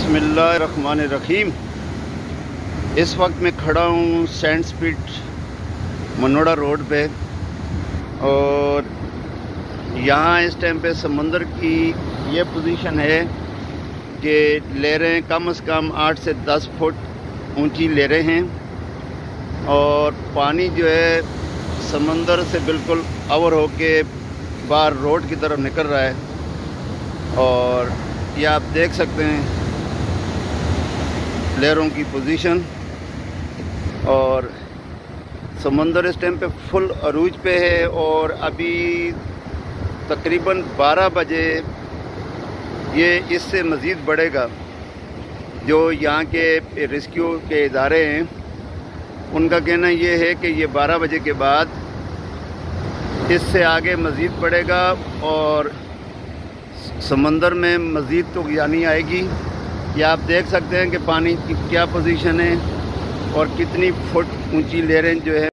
बिस्मिल्लाहिर्रहमानिर्रहीम। इस वक्त मैं खड़ा हूँ सेंट स्पिट मनोड़ा रोड पे और यहाँ इस टाइम पे समंदर की ये पोजीशन है कि लहरें कम से कम 8 से 10 फुट ऊंची लहरें हैं और पानी जो है समंदर से बिल्कुल अवर होके बाहर रोड की तरफ निकल रहा है। और ये आप देख सकते हैं लहरों की पोजीशन। और समंदर इस टाइम पे फुल अरूज पे है और अभी तकरीबन 12 बजे ये इससे मज़ीद बढ़ेगा। जो यहाँ के रेस्क्यू के इदारे हैं उनका कहना ये है कि ये 12 बजे के बाद इससे आगे मज़ीद बढ़ेगा और समंदर में मज़ीद तो यानी आएगी। ये आप देख सकते हैं कि पानी की क्या पोजीशन है और कितनी फुट ऊंची लहरें जो है